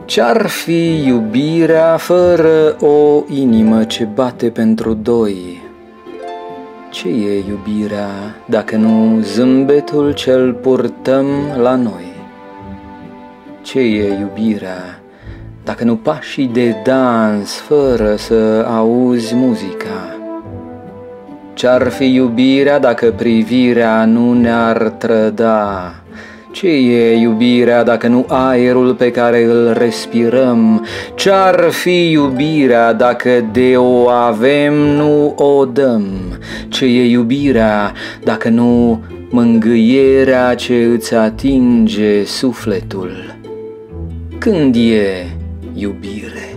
Ce-ar fi iubirea fără o inimă ce bate pentru doi? Ce e iubirea dacă nu zâmbetul ce-l purtăm la noi? Ce e iubirea dacă nu pașii de dans fără să auzi muzica? Ce-ar fi iubirea dacă privirea nu ne-ar trăda? Ce e iubirea dacă nu aerul pe care îl respirăm? Ce-ar fi iubirea dacă de o avem nu o dăm? Ce e iubirea dacă nu mângâierea ce îți atinge sufletul? Când e iubire?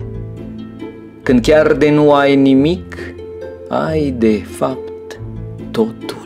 Când chiar de nu ai nimic, ai de fapt totul.